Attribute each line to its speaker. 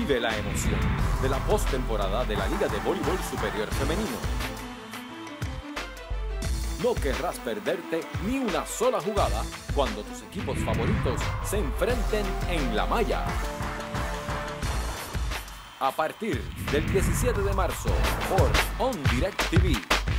Speaker 1: Vive la emoción de la postemporada de la Liga de Voleibol Superior Femenino. No querrás perderte ni una sola jugada cuando tus equipos favoritos se enfrenten en la malla. A partir del 17 de marzo por OnDirect TV.